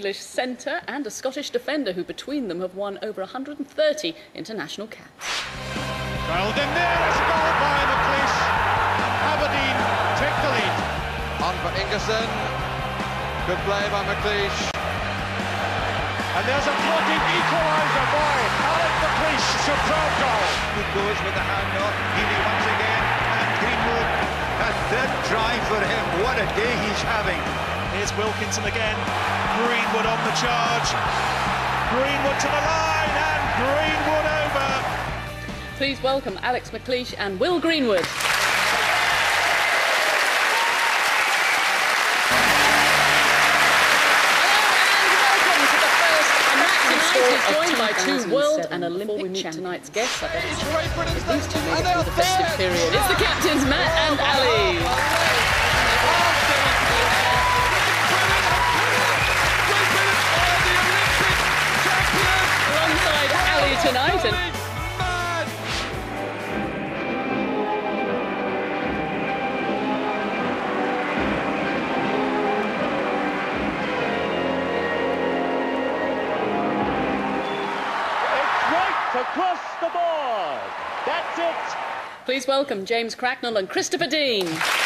English centre and a Scottish defender who between them have won over 130 international caps. Well, then there is a goal by McLeish. Aberdeen take the lead. On for Ingerson. Good play by McLeish. And there's a floating equaliser by Alec McLeish. Superb goal. Good goes with the hand off. Healy once again. And Greenwood. A third try for him. What a day he's having. Here's Wilkinson again. Greenwood on the charge. Greenwood to the line. And Greenwood over. Please welcome Alex McLeish and Will Greenwood. He's joined by two world and Olympic champions. Tonight's guests, I bet these two made it through the festive period. It's the captains, Matt and Ali. Alongside Ali tonight. And across the board. That's it. please welcome James Cracknell and Christopher Dean.